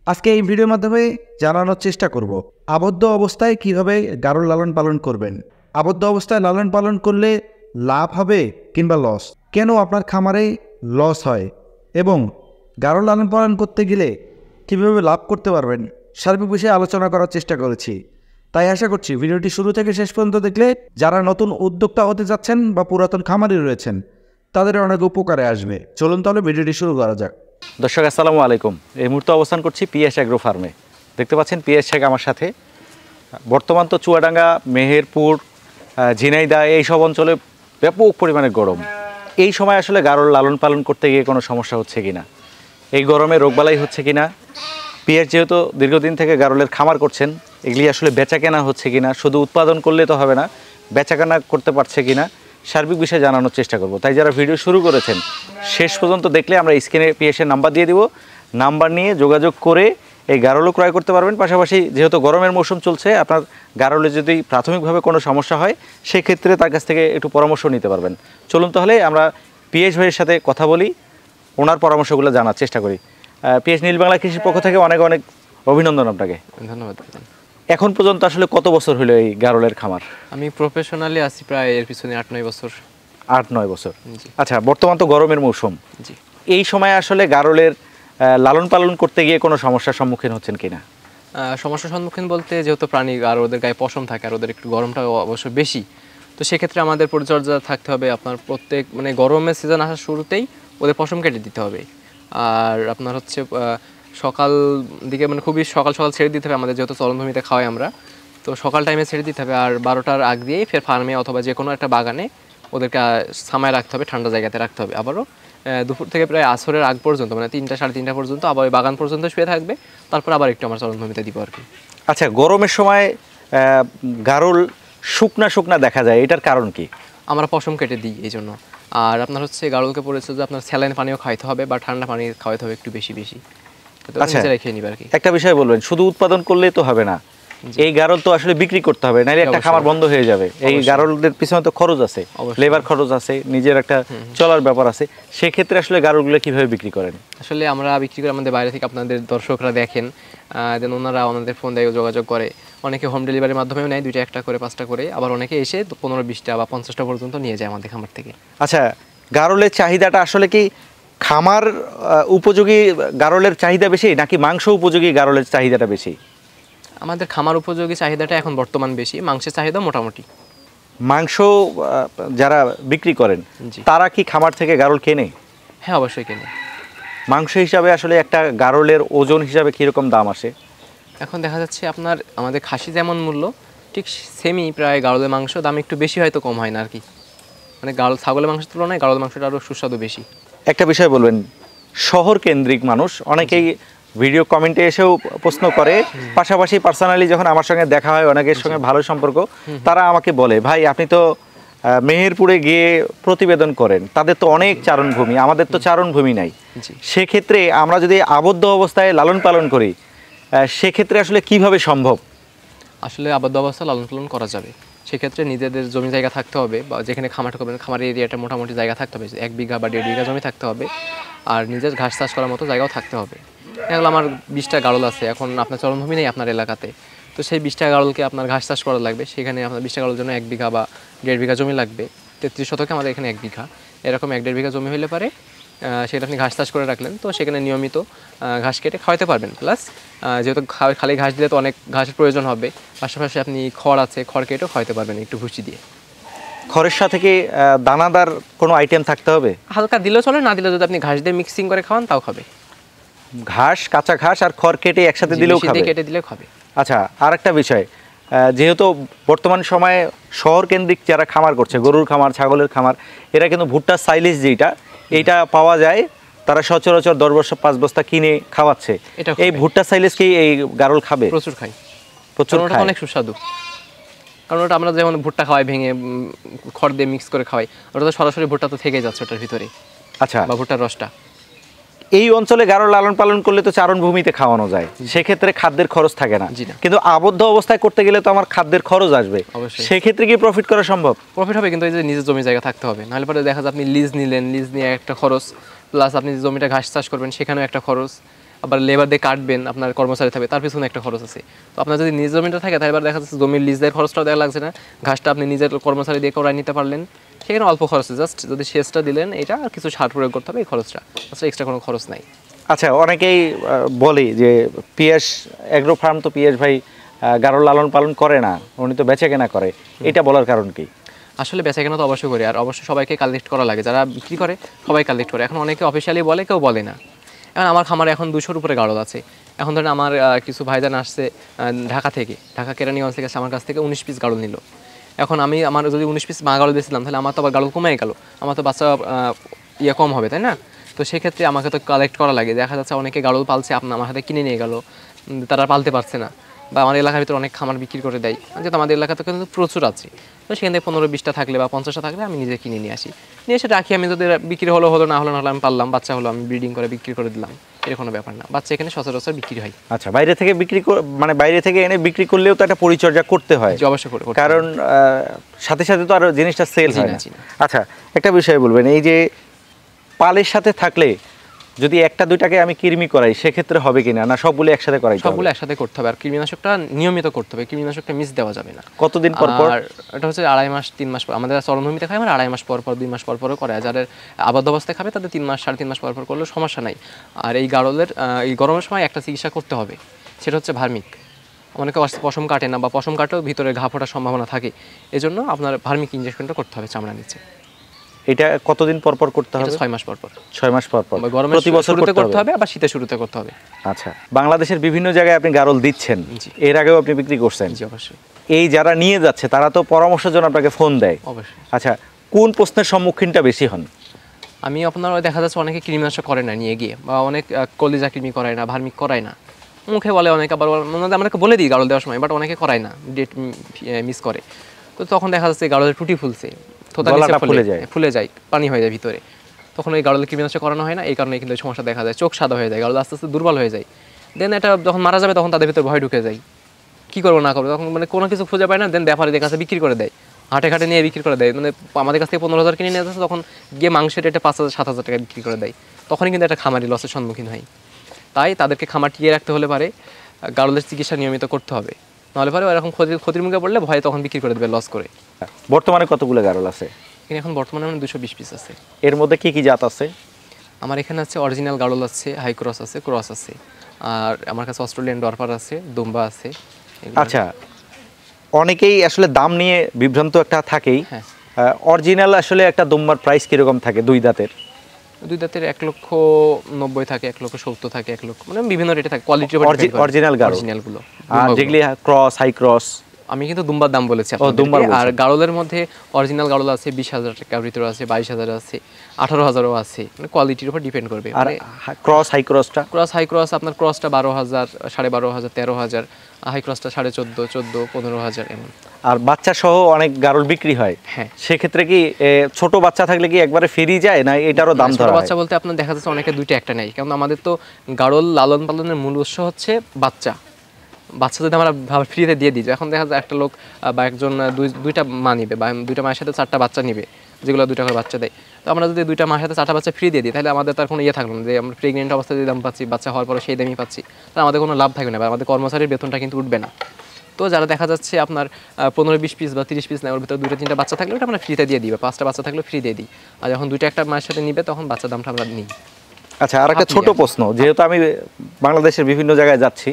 আজকে এই ভিডিওর মাধ্যমে জানানোর চেষ্টা করব আবদ্ধ অবস্থায় কিভাবে গারল লালন পালন করবেন। আবদ্ধ অবস্থায় লালন পালন করলে লাভ হবে কিংবা লস, কেন আপনার খামারে লস হয় এবং গারল লালন পালন করতে গেলে কীভাবে লাভ করতে পারবেন সার্বিক বিষয়ে আলোচনা করার চেষ্টা করেছি। তাই আশা করছি ভিডিওটি শুরু থেকে শেষ পর্যন্ত দেখলে যারা নতুন উদ্যোক্তা হতে যাচ্ছেন বা পুরাতন খামারি রয়েছেন তাদের অনেক উপকারে আসবে। চলুন তাহলে ভিডিওটি শুরু করা যাক। দর্শক আসসালামু আলাইকুম। এই মুহূর্তে অবস্থান করছি পিএস অ্যাগ্রো ফার্মে। দেখতে পাচ্ছেন পিএস শেখ আমার সাথে। বর্তমান তো চুয়াডাঙ্গা, মেহেরপুর, ঝিনাইদহ এইসব অঞ্চলে ব্যাপক পরিমাণে গরম। এই সময় আসলে গারল লালন পালন করতে গিয়ে কোনো সমস্যা হচ্ছে কিনা, এই গরমে রোগবালাই হচ্ছে কিনা, পিএস যেহেতু দীর্ঘদিন থেকে গারলের খামার করছেন, এগুলি আসলে বেচা কেনা হচ্ছে কিনা, শুধু উৎপাদন করলে তো হবে না, বেচা কেনা করতে পারছে কিনা সার্বিক বিষয়ে জানানোর চেষ্টা করব। তাই যারা ভিডিও শুরু করেছেন শেষ পর্যন্ত দেখলে আমরা স্ক্রিনে পিএসের নাম্বার দিয়ে দিব, নাম্বার নিয়ে যোগাযোগ করে এই গারলও ক্রয় করতে পারবেন। পাশাপাশি যেহেতু গরমের মৌসুম চলছে, আপনার গারলে যদি প্রাথমিকভাবে কোনো সমস্যা হয় সেক্ষেত্রে তার কাছ থেকে একটু পরামর্শ নিতে পারবেন। চলুন তাহলে আমরা পিএস ভাইয়ের সাথে কথা বলি, ওনার পরামর্শগুলো জানার চেষ্টা করি। পিএস নীল বাংলা কৃষির পক্ষ থেকে অনেক অনেক অভিনন্দন আপনাকে। ধন্যবাদ। এখন পর্যন্ত আসলে কত বছর হলো এই গারলের খামার? আমি প্রফেশনালি আছি প্রায় এর পিছনে 8-9 বছর। 8-9 বছর। আচ্ছা, বর্তমান তো গরমের মৌসুম, জি, এই সময় আসলে গারলের লালন পালন করতে গিয়ে কোনো সমস্যার সম্মুখীন হচ্ছেন কিনা? সমস্যার সম্মুখীন বলতে, যেহেতু প্রাণী আর ওদের গায়ে পশম থাকে আর ওদের একটু গরমটা অবশ্য বেশি, তো সেক্ষেত্রে আমাদের পরিচর্যা থাকতে হবে। আপনার প্রত্যেক গরমের সিজন আসার শুরুতেই ওদের পশম কেটে দিতে হবে। আর আপনার হচ্ছে সকাল দিকে খুবই সকাল সকাল ছেড়ে দিতে হবে আমাদের, যেহেতু চরণভূমিতে খাওয়াই আমরা, তো সকাল টাইমে ছেড়ে দিতে হবে। আর 12টার আগ দিয়েই ফের ফার্মে অথবা যে কোনো একটা বাগানে ওদেরকে সামায় রাখতে হবে, ঠান্ডা জায়গাতে রাখতে হবে। আবারও দুপুর থেকে প্রায় আসরের আগ পর্যন্ত 3টা সাড়ে 3টা পর্যন্ত আবার ওই বাগান পর্যন্ত শুয়ে থাকবে, তারপর আবার একটু আমার চরণভূমিতে দিব আর কি। আচ্ছা, গরমের সময় গারল শুকনা শুকনা দেখা যায়, এটার কারণ কি? আমরা পশম কেটে দিই এই জন্য। আর আপনার হচ্ছে গারলকে পড়েছে যে আপনার স্যালাইন পানিও খাওয়াইতে হবে বা ঠান্ডা পানি খাওয়াইতে হবে একটু বেশি বেশি। আচ্ছা, খেয়ে নিবে আর কি। একটা বিষয় বলবেন, শুধু উৎপাদন করলেই তো হবে না, এই গারল তো আসলে বিক্রি করতে হবে, নাহলে একটা খামার বন্ধ হয়ে যাবে। এই গারলদের পিছনে তো খরচ আছে, লেবার খরচ আছে, নিজের একটা চলার ব্যাপার আছে। সেক্ষেত্রে আসলে গারলগুলো কিভাবে বিক্রি করেন? আসলে আমরা বিক্রি করে আমাদের বাইরে থেকে আপনাদের দর্শকরা দেখেন, দেন ওনারা আমাদের ফোন দিয়ে যোগাযোগ করে। অনেকে হোম ডেলিভারির মাধ্যমেও নেয়, 2টা 1টা করে 5টা করে, আবার অনেকে এসে 15-20টা বা 50টা পর্যন্ত নিয়ে যায় আমাদের খামার থেকে। আচ্ছা, গারলের চাহিদাটা আসলে কি খামার উপযোগী গারলের চাহিদা বেশি নাকি মাংস উপযোগী গারলের চাহিদাটা বেশি? আমাদের খামার উপযোগী চাহিদাটা এখন বর্তমান বেশি, মাংসের চাহিদা মোটামুটি। মাংস যারা বিক্রি করেন তারা কি খামার থেকে গারল কেনে? হ্যাঁ, অবশ্যই কেনে। মাংস হিসাবে আসলে একটা গারলের ওজন হিসাবে কীরকম দাম আসে? এখন দেখা যাচ্ছে আপনার আমাদের খাসি যেমন মূল্য, ঠিক সেমই প্রায় গারলের মাংস দাম একটু বেশি, হয়তো কম হয় না আর কি। ছাগলের মাংসের তুলনায় গারলের মাংসটা আরও সুস্বাদু বেশি। একটা বিষয় বলবেন, শহর কেন্দ্রিক মানুষ অনেকেই ভিডিও কমেন্টে এসেও প্রশ্ন করে, পাশাপাশি পার্সোনালি যখন আমার সঙ্গে দেখা হয় অনেকের সঙ্গে ভালো সম্পর্ক, তারা আমাকে বলে, ভাই আপনি তো মেহেরপুরে গিয়ে প্রতিবেদন করেন, তাদের তো অনেক চারণভূমি, আমাদের তো চারণভূমি নাই। সেক্ষেত্রে আমরা যদি আবদ্ধ অবস্থায় লালন পালন করি সেক্ষেত্রে আসলে কিভাবে সম্ভব? আসলে আবদ্ধ অবস্থায় লালন পালন করা যাবে, সেক্ষেত্রে নিজেদের জমি জায়গা থাকতে হবে, বা যেখানে খামারটা করবেন খামারের এরিয়াটা মোটামুটি জায়গা থাকতে হবে, 1 বিঘা বা 1.5 বিঘা জমি থাকতে হবে। আর নিজের ঘাস চাষ করার মতো জায়গাও থাকতে হবে। এগুলো আমার 20টা গারল আছে, এখন আপনার চরণভূমি নেই আপনার এলাকাতে, তো সেই 20টা গারলকে আপনার ঘাস চাষ করা লাগবে। সেখানে আপনার 20টা গারলের জন্য 1 বিঘা বা 1.5 বিঘা জমি লাগবে। 33 শতকে আমাদের এখানে 1 বিঘা, এরকম 1-1.5 বিঘা জমি হলে পারে সেটা আপনি ঘাস চাষ করে রাখলেন, তো সেখানে নিয়মিত ঘাস কেটে খাওয়াতে পারবেন। প্লাস যেহেতু খালি ঘাস দিলে তো অনেক ঘাসের প্রয়োজন হবে, পাশাপাশি আপনি খড় আছে, খড় কেটেও খাওয়াতে পারবেন একটু ভুসি দিয়ে। খড়ের সাথে কি দানাদার কোনো আইটেম থাকতে হবে? হালকা দিলেও চলে, না দিলে যদি আপনি ঘাস দিয়ে মিক্সিং করে খাওয়ান তাও খাবে। ঘাস, কাঁচা ঘাস আর খড় কেটে একসাথে দিলেও খাবে? কেটে দিলেও খাবে। আচ্ছা, আর একটা বিষয়, যেহেতু বর্তমান সময়ে শহর কেন্দ্রিক যারা খামার করছে, গরুর খামার, ছাগলের খামার, এরা কিন্তু ভুট্টার সাইলেজ এইটা পাওয়া যায়, তারা সচরাচর 10 বস্তা 5 বস্তা কিনে খাওয়াচ্ছে। এই ভুট্টা সাইলেজ কি এই গারল খাবে? প্রচুর খাই, প্রচুর খায়, অনেক সুস্বাদু। কারণ ওটা আমরা যেমন ভুট্টা খাওয়াই ভেঙে খড় দিয়ে মিক্স করে খাওয়াই, ওটা তো সরাসরি ভুট্টা তো থেকে যাচ্ছে ওটার ভিতরে। আচ্ছা, বা ভুট্টার রসটা। এই অঞ্চলে গারল লালন পালন করলে তো চারণভূমিতে খাওয়ানো যায়, সেক্ষেত্রে খাদ্যের খরচ থাকে না। কিন্তু আবদ্ধ অবস্থায় করতে গেলে তো আমার খাদ্যের খরচ আসবে, সেক্ষেত্রে কি প্রফিট করা সম্ভব? প্রফিট হবে, কিন্তু এই যে নিজের জমি জায়গা থাকতে হবে, নাহলে পরে দেখা যায় আপনি লিজ নিলেন, লিজ নিয়ে একটা খরচ, প্লাস আপনি যে জমিটা ঘাস চাষ করবেন সেখানেও একটা খরচ, আবার লেবার দিয়ে কাটবেন, আপনার কর্মচারী থাকবে, তার পিছনে একটা খরচ আছে। তো আপনার যদি নিজ জমিটা থাকে তাহলে এবার দেখা যাচ্ছে জমির লিজের খরচটাও দেওয়া লাগছে না, ঘাসটা আপনি নিজের কর্মচারী দিয়ে করাই নিতে পারলেন, সেখানে অল্প খরচে জাস্ট যদি সেচটা দিলেন এটা আর কিছু সার প্রয়োগ করতে হবে, এই খরচটা আচ্ছা, এক্সট্রা কোনো খরচ নাই। আচ্ছা, অনেকেই বলে যে পিএস এগ্রো ফার্ম তো পিএস ভাই গারল লালন পালন করে না, উনি তো বেচা কেনা করে, এটা বলার কারণ কি? আসলে বেচাকেনা তো অবশ্যই করি, আর অবশ্যই সবাইকে কালেক্ট করা লাগে, যারা বিক্রি করে সবাই কালেক্ট করে। এখন অনেকে অফিসিয়ালি বলে, কেউ বলে না। এখন আমার খামারে এখন 200-র উপরে গাড়ল আছে। এখন ধরেন আমার কিছু ভাইজান আসছে ঢাকা থেকে, ঢাকা কেরানীগঞ্জ থেকে আমার কাছ থেকে 19 পিস গাড়ল নিল। এখন আমার যদি 19 পিস মা গাড়ল দিয়েছিলাম তাহলে আমার তো আবার গাড়ল কমে গেল, আমার তো বাচ্চা ইয়ে কম হবে, তাই না? তো সেক্ষেত্রে আমাকে তো কালেক্ট করা লাগে। দেখা যাচ্ছে অনেকে গাড়ল পালছে, আমার হাতে কিনে নিয়ে গেল, তারা পালতে পারছে না, বা আমার এলাকার ভিতরে অনেক খামার বিক্রি করে দেয়, যেহেতু আমাদের এলাকাতে কিন্তু প্রচুর আছে। তো সেখান থেকে 15-20টা থাকলে বা 50টা থাকলে আমি নিজে কিনে নিয়ে আসি, নিয়ে এসে রাখি। আমি যদি বিক্রি হলো না হলো আমি পারলাম, বাচ্চা হলো আমি ব্রিডিং করে বিক্রি করে দিলাম, এর কোনো ব্যাপার না। বাচ্চা এখানে সচরাচর বিক্রি হয়। আচ্ছা, বাইরে থেকে মানে বাইরে থেকে এনে বিক্রি করলেও তো একটা পরিচর্যা করতে হয়, জি অবশ্যই করতে হবে। কারণ সাথে সাথে তো আর জিনিসটা সেল হয় না। জি না। আচ্ছা, একটা বিষয় বলবেন, এই যে পালের সাথে থাকলে যদি একটা দুইটাকে আমি কৃমি করাই সেক্ষেত্রে হবে কিনা, না সবগুলো একসাথে করাই? সবগুলো একসাথে করতে হবে, আর কৃমিনাশকটা নিয়মিত করতে হবে, কৃমিনাশকটা মিস দেওয়া যাবে না। কতদিন পর পর? আর এটা হচ্ছে 2.5 মাস 3 মাস পর। আমাদের চরণভূমিতে খাই আমরা 2.5 মাস পর পর, 2 মাস পর পরও করে। যাদের আবদ্ধ অবস্থায় খাবে তাদের 3 মাস 3.5 মাস পর পর করলেও সমস্যা নাই। আর এই গাড়লের এই গরমের সময় একটা চিকিৎসা করতে হবে, সেটা হচ্ছে ভার্মিক। অনেকে পশম কাটে না, বা পশম কাটেও ভিতরে ঘা ফোটার সম্ভাবনা থাকে, এজন্য আপনার ভার্মিক ইনজেকশনটা করতে হবে চামড়া নিচে। এটা কতদিন পর পর করতে হবে? 6 মাস পর পর। 6 মাস পর পর, গরমের প্রতি বছর শুরুতে করতে হবে, আবার শীতের শুরুতে করতে হবে। আচ্ছা, বাংলাদেশের বিভিন্ন জায়গায় আপনি গারল দিচ্ছেন, জি। এর আগেও আপনি বিক্রি করছেন। জি অবশ্যই। এই যারা নিয়ে যাচ্ছে তারা তো পরামর্শের জন্য আপনাকে ফোন দেয়। অবশ্যই। আচ্ছা, কোন প্রশ্নের সম্মুখীনটা বেশি হন? আমি আপনার দেখা যাচ্ছে অনেকে কৃমিনাশক করে না নিয়ে গিয়ে, বা অনেক কলিজা কৃমি করায় না, ভার্মিক করায় না, মুখে বলে অনেকে, আবার আমাকে বলে দিই গাড়ল দেওয়ার সময়, বাট অনেকে করায় না, ডেট মিস করে। তো তখন দেখা যাচ্ছে গাড়লের টুটি ফুলছে, গলাটা ফুলে যায়, পানি হয়ে যায় ভিতরে, তখন ওই গাড়লের কৃমিনাশক করানো হয় না, এই কারণে কিন্তু সমস্যা দেখা যায়, চোখ সাদা হয়ে যায়, গাড়ল আস্তে আস্তে দুর্বল হয়ে যায়। দেন এটা যখন মারা যাবে তখন তাদের ভিতরে ভয় ঢুকে যায়, কী করবো না করবো, তখন মানে কোনো কিছু খুঁজে পায় না। দেন ব্যাপারীদের কাছে বিক্রি করে দেয়, হাটে ঘাটে নিয়ে বিক্রি করে দেয়। মানে আমাদের কাছ থেকে 15,000 কিনে নিয়ে যাচ্ছে, তখন গিয়ে মাংসের রেটে 5,000-7,000 টাকা বিক্রি করে দেয়, তখনই কিন্তু একটা খামারি লসের সম্মুখীন হয়। তাই তাদেরকে খামার টিকিয়ে রাখতে হলে পারে গাড়লের চিকিৎসা নিয়মিত করতে হবে, নাহলে পারে এরকম ক্ষতির মুখে পড়লে ভয়ে তখন বিক্রি করে দেবে লস করে। বর্তমানে কতগুলো গারল আছে? এখানে এখন বর্তমানে 220 পিস আছে। এর মধ্যে কি কি জাত আছে? আমার এখানে আছে অরিজিনাল গাড়ল আছে, হাই ক্রস আছে, ক্রস আছে, আর আমার কাছে অস্ট্রেলিয়ান ডরপার আছে, দুম্বা আছে। আচ্ছা, অনেকেই আসলে দাম নিয়ে বিভ্রান্ত একটা থাকেই। হ্যাঁ। অরিজিনাল আসলে একটা দুম্বার প্রাইস কিরকম থাকে? 2 দাঁতের 2 দাঁতের 1,90,000 থাকে, 1,70,000 থাকে, 1 লক্ষ, মানে বিভিন্ন রেটে থাকে, কোয়ালিটি অরিজিনাল গাড়ল। অরিজিনালগুলো। আর যেগুলি ক্রস, হাই ক্রস? আমি কিন্তু দুম্বার দাম বলেছি আপনাদেরকে। আর গাড়লের মধ্যে অরিজিনাল গাড়ল আছে 20,000 টাকার ভিতরে আছে, 22,000 আছে, 18,000ও আছে, মানে কোয়ালিটির উপর ডিপেন্ড করবে। আর ক্রস হাই ক্রসটা? ক্রস হাই ক্রস আপনার ক্রসটা 12,000, 12,500, 13,000, হাই ক্রসটা 14,500, 14,000, 15,000 এমন। আর বাচ্চা সহ অনেক গারল বিক্রি হয়। হ্যাঁ। সেক্ষেত্রে কি ছোট বাচ্চা থাকলে কি একবারে ফ্রি যায়, না এটারও দাম ধরা হয়? ছোট বাচ্চা বলতে আপনার দেখা যাচ্ছে অনেকে 2টা একটা নেই, কারণ আমাদের তো গাড়ল লালন পালনের মূল উৎস হচ্ছে বাচ্চা যদি আমরা ফ্রিতে দিয়ে দিই। এখন দেখা যায় একটা লোক বা একজন 2টা মা নিবে, বা 2টা মায়ের সাথে 4টা বাচ্চা নিবে, যেগুলো 2 টাকার বাচ্চা দেয়। তো আমরা যদি 2টা মায়ের সাথে 4টা বাচ্চা ফ্রি দিয়ে দিই, তাহলে আমাদের তার কোনো থাকলো না যে আমরা প্রেগনেন্ট অবস্থায় যে দাম পাচ্ছি, বাচ্চা হওয়ার পরে সেই দামই পাচ্ছি, তাহলে আমাদের কোনো লাভ থাকবে না, বা আমাদের কর্মচারীর বেতনটা কিন্তু উঠবে না। তো যারা দেখা যাচ্ছে আপনার 15-20 পিস বা 30 পিস নেয়, ওর ভিতরে 2-3টা বাচ্চা থাকলে ওটা আমরা ফ্রিতে দিয়ে দিই, বা 5টা বাচ্চা থাকলে ফ্রি দিয়ে দিই। আর যখন 2টা একটা মায়ের সাথে নিবে তখন বাচ্চার দামটা আমরা নিই। আচ্ছা, আর একটা ছোট প্রশ্ন, যেহেতু আমি বাংলাদেশের বিভিন্ন জায়গায় যাচ্ছি,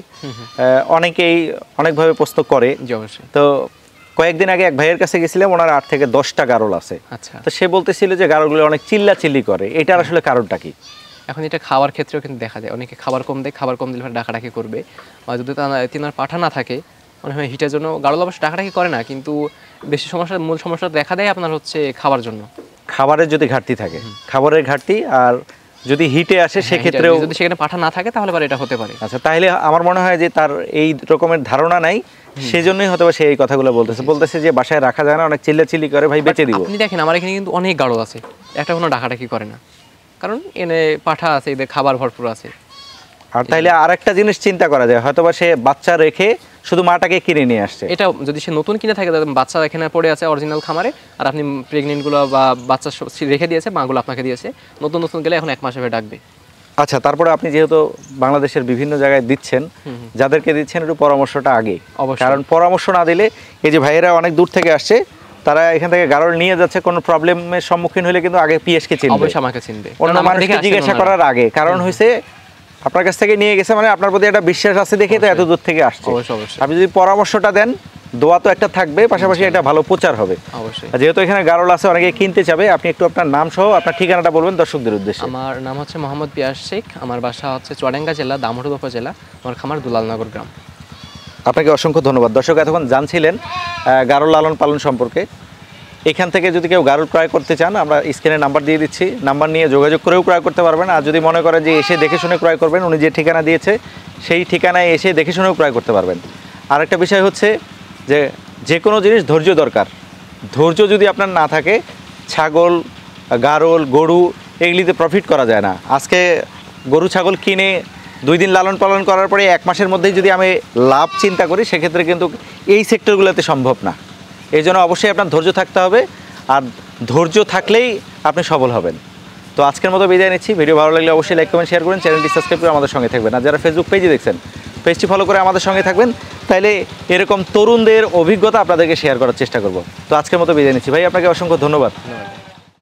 অনেকেই অনেকভাবে প্রশ্ন করে। জি অবশ্যই। তো কয়েকদিন আগে এক ভাইয়ের কাছে গেছিলাম, ওনার 8 থেকে 10টা গারল আছে। আচ্ছা। তো সে বলতেছিল যে গারলগুলো অনেক চিল্লাচিল্লি করে, এটার আসলে কারণটা কি? এখন এটা খাওয়ার ক্ষেত্রেও কিন্তু দেখা যায়, অনেকে খাবার কম দেয়, খাবার কম দিলে ডাকাডাকি করবে, বা যদি তিনার পাঠা না থাকে, মনে হয় হিটের জন্য গাড়ল অবশ্য ডাকাডাকি করে না, কিন্তু বেশি মূল সমস্যা দেখা দেয় আপনার হচ্ছে খাবার জন্য। খাবারের যদি ঘাটতি থাকে, খাবারের ঘাটতি, আর যদি হিটে আসে সেক্ষেত্রেও যদি সেখানে পাঠা না থাকে তাহলে এটা হতে পারে। আচ্ছা, তাহলে আমার মনে হয় যে তার এই রকমের ধারণা নাই, সেজন্যই হয়তো সে এই কথাগুলো বলতেছে যে বাসায় রাখা যায় না, অনেক চিল্লাচিল্লি করে, ভাই বেচে দিব। আপনি দেখেন আমার এখানে কিন্তু অনেক গাড়ল আছে, একটা কোনো ডাকাডাকি করে না, কারণ এনে পাঠা আছে, এদের খাবার ভরপুর আছে। আর তাইলে আরেকটা জিনিস চিন্তা করা যায়, হয়তোবা সে বাচ্চা রেখে শুধু মাটাকে কিনে নিয়ে আসছে। এটা যদি সে নতুন কিনে থাকে, বাচ্চা এখানে পড়ে আছে অরিজিনাল খামারে, আর আপনি প্রেগনেন্টগুলো বা বাচ্চা রেখে দিয়েছে, মাগুলো আপনাকে দিয়েছে, নতুন গেলে এখন 1 মাস হবে ডাকবে। আচ্ছা, তারপরে আপনি যেহেতু বাংলাদেশের বিভিন্ন জায়গায় দিচ্ছেন, যাদেরকে দিচ্ছেন একটু পরামর্শটা আগে, অবশ্যই। কারণ পরামর্শ না দিলে এই যে ভাইয়েরা অনেক দূর থেকে আসছে, তারা এখান থেকে গারল নিয়ে যাচ্ছে, কোনো প্রবলেমের সম্মুখীন হলে কিন্তু আগে পিএসকে চিনবে, অবশ্যই আমাকে চিনবে, অন্য কারণ আমার মানুষকে দেখে আসেন জিজ্ঞাসা ওনারা। করার আগে, কারণ হয়েছে আপনার কাছ থেকে নিয়ে গেছে মানে আপনার প্রতি একটা বিশ্বাস আছে দেখে তো এত দূর থেকে আসছে। অবশ্যই, অবশ্যই। আপনি যদি পরামর্শটা দেন, দোয়া তো একটা থাকবে, পাশাপাশি এটা ভালো প্রচার হবে। অবশ্যই। আর যেহেতু এখানে গারল আছে, অনেকে কিনতে চাবে, আপনি একটু আপনার নাম সহ আপনার ঠিকানাটা বলবেন দর্শকদের উদ্দেশ্যে। আমার নাম হচ্ছে মোহাম্মদ পিয়াস শেখ, আমার বাসা হচ্ছে চুয়াডাঙ্গা জেলা দামোহর উপজেলা, আমার খামার দুলালনগর গ্রাম। আপনাকে অসংখ্য ধন্যবাদ। দর্শক এতক্ষণ জানছিলেন গারল লালন পালন সম্পর্কে। এখান থেকে যদি কেউ গারল ক্রয় করতে চান, আমরা স্ক্রিনে নাম্বার দিয়ে দিচ্ছি, নাম্বার নিয়ে যোগাযোগ করেও ক্রয় করতে পারবেন। আর যদি মনে করেন যে এসে দেখে শুনে ক্রয় করবেন, উনি যে ঠিকানা দিয়েছে সেই ঠিকানায় এসে দেখে শুনেও ক্রয় করতে পারবেন। আরেকটা বিষয় হচ্ছে যে যে কোনো জিনিস ধৈর্য দরকার। ধৈর্য যদি আপনার না থাকে, ছাগল, গারল, গরু এগুলিতে প্রফিট করা যায় না। আজকে গরু ছাগল কিনে 2 দিন লালন পালন করার পরে 1 মাসের মধ্যেই যদি আমি লাভ চিন্তা করি, সেক্ষেত্রে কিন্তু এই সেক্টরগুলোতে সম্ভব না। এই জন্য অবশ্যই আপনার ধৈর্য থাকতে হবে, আর ধৈর্য থাকলেই আপনি সফল হবেন। তো আজকের মতো বিদায় নিচ্ছি। ভিডিও ভালো লাগলে অবশ্যই লাইক কমেন্ট শেয়ার করুন, চ্যানেলটি সাবস্ক্রাইব করে আমাদের সঙ্গে থাকবেন। আর যারা ফেসবুক পেজে দেখছেন, পেজটি ফলো করে আমাদের সঙ্গে থাকবেন, তাইলে এরকম তরুণদের অভিজ্ঞতা আপনাদেরকে শেয়ার করার চেষ্টা করব। তো আজকের মতো বিদায় নিচ্ছি ভাই, আপনাকে অসংখ্য ধন্যবাদ।